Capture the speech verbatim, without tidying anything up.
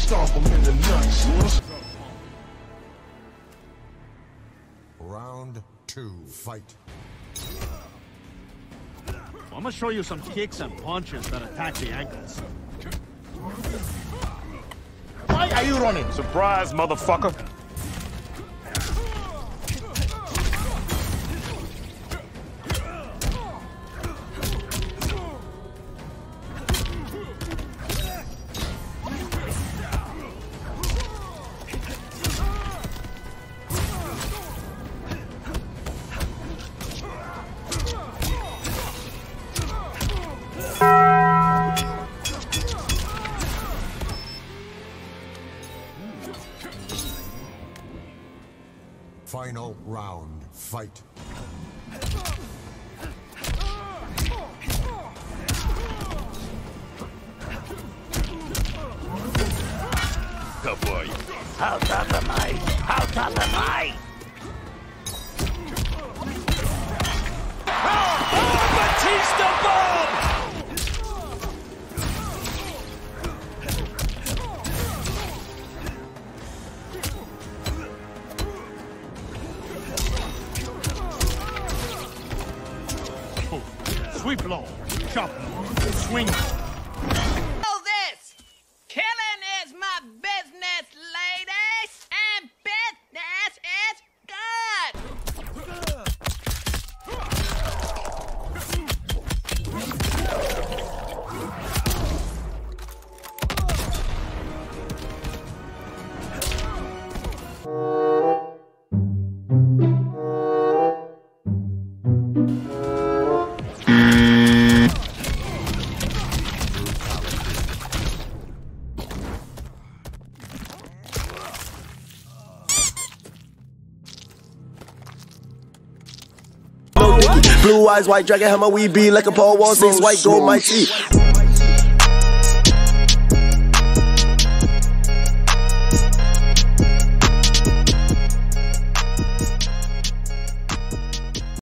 stomp him in the nuts. Round two, fight. I'm gonna show you some kicks and punches that attack the ankles. Why are you running? Surprise, motherfucker. Final round, fight. Good boy. How tough am I? How tough am I? Oh, oh, Batista bomb! Sweep low, chop low, swing low. Know this! Killing is my business, ladies! And business is good! Blue eyes, white dragon, hammer, we be like a Paul Wall, six white gold, my seat.